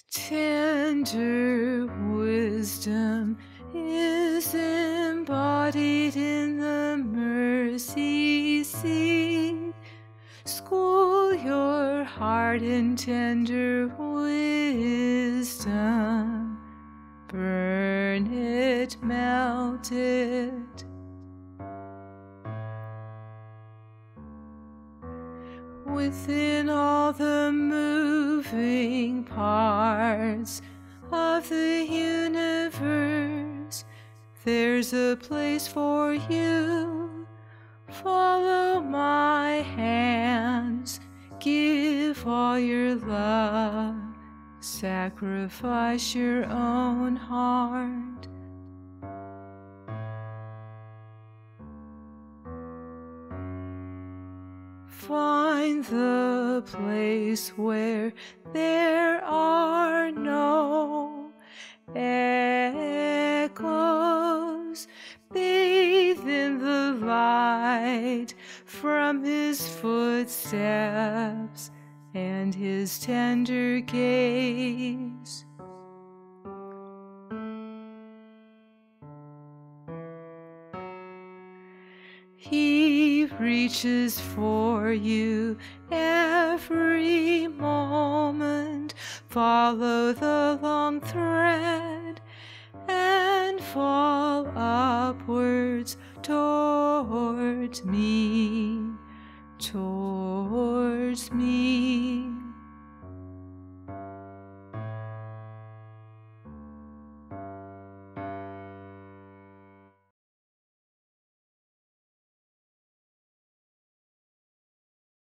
Tender wisdom is embodied in the mercy seat. School your heart in tender wisdom. Burn it, melt it. Within all the moving parts of the universe, there's a place for you. Follow my hands, give all your love, sacrifice your own heart. Find the place where there are no echoes. Bathe in the light from his footsteps and his tender gaze. He reaches for you every moment. Follow the long thread and fall upwards towards me, towards me.